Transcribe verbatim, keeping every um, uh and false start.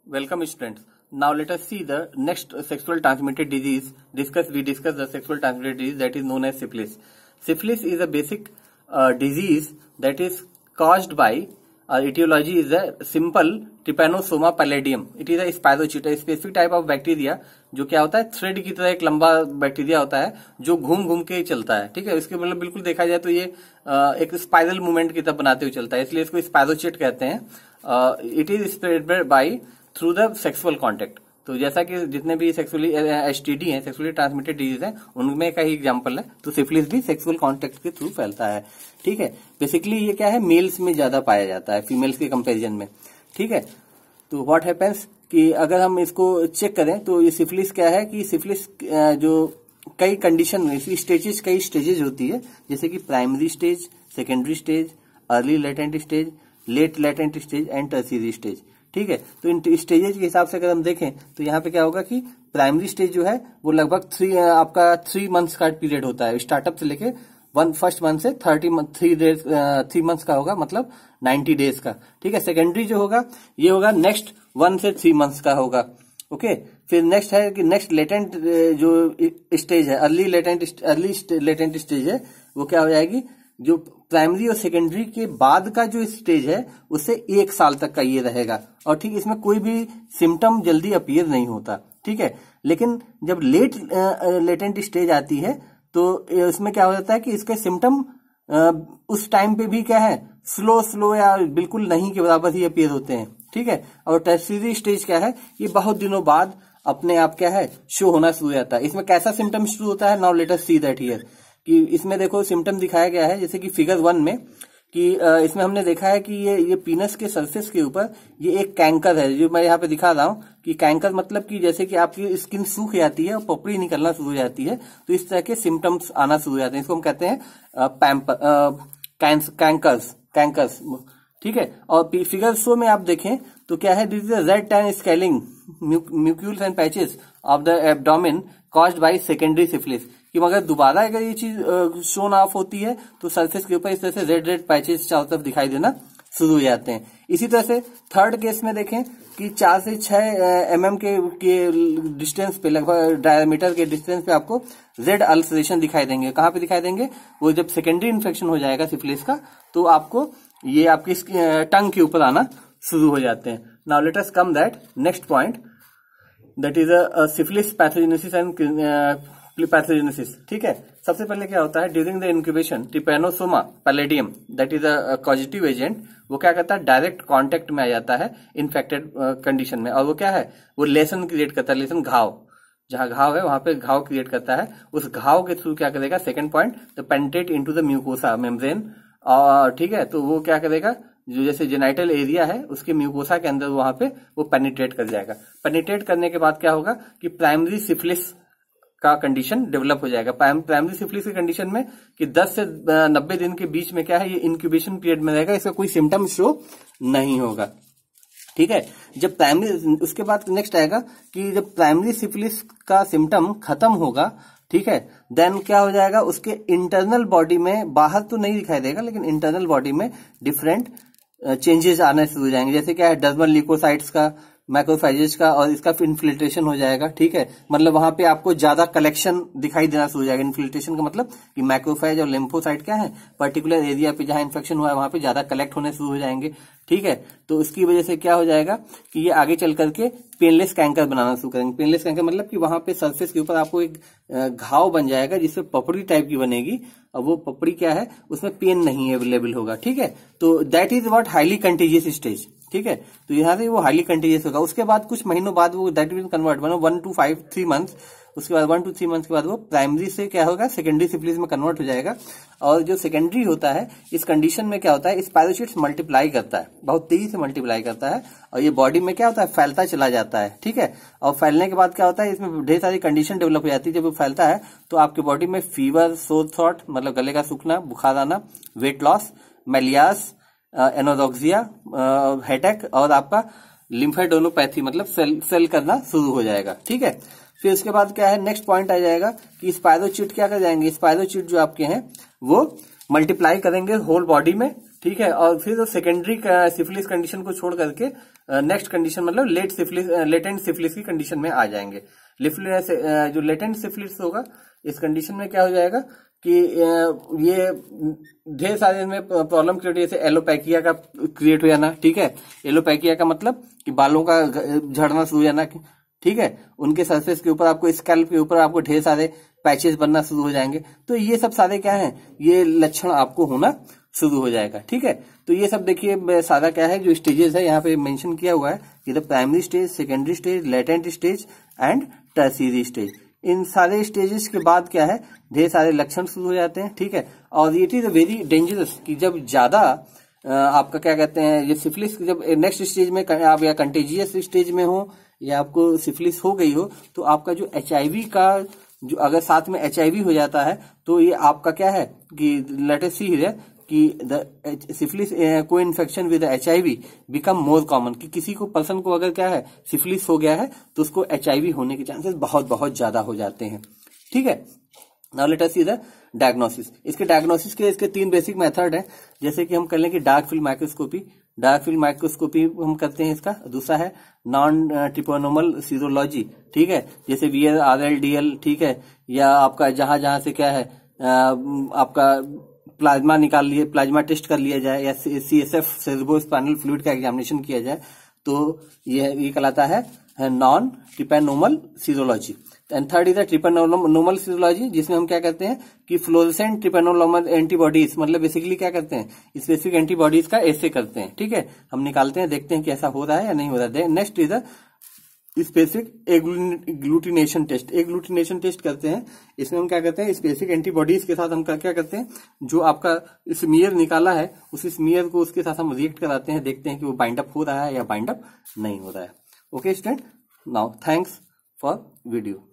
Welcome students. Now let us see the next sexual transmitted disease. Discuss we discuss the sexual transmitted disease that is known as syphilis. Syphilis is a basic uh, disease that is caused by uh, etiology is a simple Trypanosoma pallidum. It is a spirochete, a specific type of bacteria जो क्या होता है thread की तरह एक लंबा bacteria होता है जो घूम घूम के चलता है. ठीक है, इसके मतलब बिल्कुल देखा जाए तो ये आ, एक स्पाइरल मूवमेंट की तरह बनाते हुए चलता है, इसलिए इसको स्पाइरोचेट कहते हैं. It is spread by through the sexual contact. तो जैसा कि जितने भी सेक्सुअली एसटीडी हैं, सेक्सुअली ट्रांसमिटेड डिजीज हैं, उनमें का ही एग्जांपल है. तो सिफिलिस भी सेक्सुअल कॉन्टेक्ट के थ्रू फैलता है. ठीक है, बेसिकली ये क्या है, मेल्स में ज्यादा पाया जाता है फीमेल्स के कंपेरिजन में. ठीक है, तो व्हाट हैपेंस कि अगर हम इसको चेक करें तो ये सिफिलिस क्या है कि सिफिलिस जो कई कंडीशन में इसकी स्टेजेस कई स्टेजेस होती है, जैसे कि primary stage, secondary stage, early latent stage, late latent stage and tertiary stage. ठीक है, तो इन स्टेजेस के हिसाब से अगर हम देखें तो यहाँ पे क्या होगा कि प्राइमरी स्टेज जो है वो लगभग थ्री आपका थ्री मंथ्स का पीरियड होता है, स्टार्टअप से लेके वन फर्स्ट मंथ से thirty month three days three months का होगा, मतलब नाइन्टी डेज का. ठीक है, सेकेंडरी जो होगा ये होगा नेक्स्ट वन से थ्री मंथ्स का होगा. ओके, फिर नेक्स्ट है कि नेक्स्ट लेटेंट जो स्टेज है, early latent early latent stage है, वो क्या हो जाएगी, जो प्राइमरी और सेकेंडरी के बाद का जो स्टेज है उससे एक साल तक का ये रहेगा. और ठीक इसमें कोई भी सिम्टम जल्दी अपीयर नहीं होता. ठीक है, लेकिन जब लेट लेटेंट स्टेज आती है तो इसमें क्या हो जाता है कि इसके सिम्टम उस टाइम पे भी क्या है, स्लो स्लो या बिल्कुल नहीं के बराबर ही अपीयर होते हैं. ठीक है, और टर्शियरी स्टेज क्या है, ये बहुत दिनों बाद अपने आप क्या है शो होना शुरू हो जाता है. इसमें कैसा सिम्टम शुरू होता है, now let us see that here. कि इसमें देखो सिम्टम दिखाया गया है जैसे कि फिगर वन में कि इसमें हमने देखा है कि ये ये पीनस के सरफेस के ऊपर ये एक कैंकर है, जो मैं यहाँ पे दिखा रहा हूँ कि कैंकर मतलब कि जैसे कि आपकी स्किन सूख जाती है और पपड़ी निकलना शुरू हो जाती है, तो इस तरह के सिम्टम्स आना शुरू हो जाते हैं. इसको हम कहते हैं कैंकर्स कैंकर्स. ठीक है, और फिगर शो में आप देखें तो क्या है, this is a red tan scaling macules and patches of the abdomen caused by secondary syphilis. कि मगर दोबारा अगर ये चीज शोन ऑफ होती है तो सरफेस के ऊपर इस तरह से रेड रेड पैचेस चारों तरफ दिखाई देना शुरू हो जाते हैं. इसी तरह से थर्ड केस में देखें कि चार से छह एम एम के, के डिस्टेंस पे, लगभग डायमीटर के डिस्टेंस पे आपको रेड अल्सरेशन दिखाई देंगे. कहाँ पे दिखाई देंगे, वो जब सेकेंडरी इन्फेक्शन हो जाएगा सिफिलिस का तो आपको ये आपकी टंग के ऊपर आना शुरू हो जाते हैं. Now let us come that next point, that is a syphilis pathogenesis and pathogenesis. ठीक है, सबसे पहले क्या होता है, during the incubation trypanosoma pallidum that is a causative agent, वो क्या करता है, डायरेक्ट कांटेक्ट में आ जाता है इन्फेक्टेड कंडीशन में, और वो क्या है, वो लेसन क्रिएट करता है. लेसन घाव, जहां घाव है वहां पे घाव क्रिएट करता है. उस घाव के थ्रू क्या करेगा, second point, the penetrate into the mucosa membrane. और ठीक है, तो वो क्या करेगा, जो जैसे जेनाइटल एरिया है उसके म्यूकोसा के अंदर वहां पे वो पेनिट्रेट कर जाएगा. पेनिट्रेट करने के बाद क्या होगा कि प्राइमरी सिफिलिस का कंडीशन डेवलप हो जाएगा. प्राइमरी सिफिलिस की कंडीशन में कि दस से नब्बे दिन के बीच में क्या है, ये इंक्यूबेशन पीरियड में रहेगा, इसका कोई सिम्टम शो नहीं होगा. ठीक है, जब प्राइमरी, उसके बाद नेक्स्ट आएगा कि जब प्राइमरी सिफिलिस का सिम्टम खत्म होगा, ठीक है, देन क्या हो जाएगा, उसके इंटरनल बॉडी में, बाहर तो नहीं दिखाई देगा लेकिन इंटरनल बॉडी में डिफरेंट चेंजेस आने शुरू हो जाएंगे. जैसे क्या है, डर्मल ल्यूकोसाइट्स का, मैक्रोफेजेस का, और इसका इन्फिल्ट्रेशन हो जाएगा. ठीक है, मतलब वहां पे आपको ज्यादा कलेक्शन दिखाई देना शुरू हो जाएगा. इन्फिल्ट्रेशन का मतलब कि मैक्रोफेज और लिम्फोसाइट क्या है, पर्टिकुलर एरिया पे जहां इन्फेक्शन हुआ है वहां पे ज्यादा कलेक्ट होने शुरू हो जाएंगे. ठीक है, तो इसकी वजह से क्या हो जाएगा कि ये आगे चल करके पेनलेस कैंकर बनाना शुरू करेंगे. पेनलेस कैंकर मतलब कि वहां पे सरफेस के ऊपर आपको एक घाव बन जाएगा जिससे पपड़ी टाइप की बनेगी, और वो पपड़ी क्या है, उसमें पेन नहीं अवेलेबल होगा. ठीक है, तो that is what highly contagious stage. ठीक है, तो यहाँ से वो हाईली कंटेजियस होगा. उसके बाद कुछ महीनों बाद वो that will convert one one two five three month उसके बाद वन टू थ्री मंथ के बाद वो प्राइमरी से क्या होगा, सेकेंडरी सिफिलिस में कन्वर्ट हो जाएगा. और जो सेकेंडरी होता है, इस कंडीशन में क्या होता है, स्पाइरोचेट्स मल्टीप्लाई करता है, बहुत तेजी से मल्टीप्लाई करता है, और ये बॉडी में क्या होता है, फैलता चला जाता है. ठीक है, और फैलने के बाद क्या होता है, इसमें ढेर सारी कंडीशन डेवलप हो जाती है. जब वो फैलता है तो आपकी बॉडी में फीवर, सोर थ्रोट मतलब गले का सूखना, बुखार आना, weight loss, malaise, anorexia, headache, और आपका लिम्फेडोनोपैथी मतलब सेल सेल करना शुरू हो जाएगा. ठीक है, फिर उसके बाद क्या है, नेक्स्ट पॉइंट आ जाएगा कि स्पाइरोचीट क्या कर जाएंगे, स्पाइरोचीट जो आपके हैं वो मल्टीप्लाई करेंगे होल बॉडी में. ठीक है, और फिर सेकेंडरी सिफिलिस कंडीशन को छोड़ करके नेक्स्ट कंडीशन मतलब लेट सिफिलिस, लेटेंट सिफिलिस की कंडीशन में आ जाएंगे। जो लेटेंट सिफिलिस होगा इस कंडीशन में क्या हो जाएगा कि ये ढेर सारे में प्रॉब्लम क्रिएट, जैसे एलोपैकिया का क्रिएट हो जाना, ठीक है। एलोपैकिया का मतलब कि बालों का झड़ना शुरू हो जाना, ठीक है। उनके सरफेस के ऊपर आपको, स्कैल्प के ऊपर आपको ढेर सारे पैचेस बनना शुरू हो जाएंगे। तो ये सब सारे क्या है, ये लक्षण आपको होना शुरू हो जाएगा, ठीक है। तो ये सब देखिए सारा क्या है, जो स्टेजेस है यहाँ पे मेंशन किया हुआ है कि the primary stage, secondary stage, latent stage and tertiary stage. इन सारे स्टेजेस के बाद क्या है, ढेर सारे लक्षण शुरू हो जाते हैं, ठीक है। और इट इज वेरी डेंजरस कि जब ज्यादा आपका क्या कहते हैं, ये सिफिलिस जब नेक्स्ट स्टेज में आप या कंटेजियस स्टेज में हो या आपको सिफिलिस हो गई हो, तो आपका जो एचआईवी का जो अगर साथ में एचआईवी हो जाता है तो ये आपका क्या है कि लेट अस सी हियर कि the syphilis coinfection with HIV become more common, कि किसी को पर्सन को अगर क्या है सिफिलिस हो गया है तो उसको एचआईवी होने के चांसेस बहुत बहुत ज्यादा हो जाते हैं, ठीक है। Now let us see the diagnosis. इसके डायग्नोसिस के इसके तीन बेसिक मेथड है, जैसे कि हम कर लें कि dark field microscopy, dark field microscopy हम करते हैं इसका। दूसरा है नॉन ट्रिपोनोमल सीरोलॉजी, ठीक है, जैसे VL R L D L, ठीक है, या आपका जहां जहां से क्या है आपका प्लाज्मा निकाल लिए, प्लाज्मा टेस्ट कर लिया जाए, या C S F cerebrospinal fluid का एग्जामिनेशन किया जाए, तो ये ये कहलाता है non treponemal serology. And third is the treponemal serology, जिसमें हम क्या करते हैं कि फ्लोरेसेंट ट्रिपेनोमल एंटीबॉडीज, मतलब बेसिकली क्या करते हैं, स्पेसिफिक एंटीबॉडीज का ऐसे करते हैं, ठीक है, हम निकालते हैं, देखते हैं कि ऐसा हो रहा है या नहीं हो रहा है। Next is the specific agglutination test. Agglutination test करते हैं, इसमें हम क्या करते हैं, स्पेसिफिक एंटीबॉडीज के साथ हम क्या करते हैं, जो आपका स्मीयर निकाला है उस स्मीयर को उसके साथ हम रिएक्ट कराते हैं, देखते हैं कि वो बाइंड अप हो रहा है या बाइंड अप नहीं हो रहा है। Okay student, now thanks for video.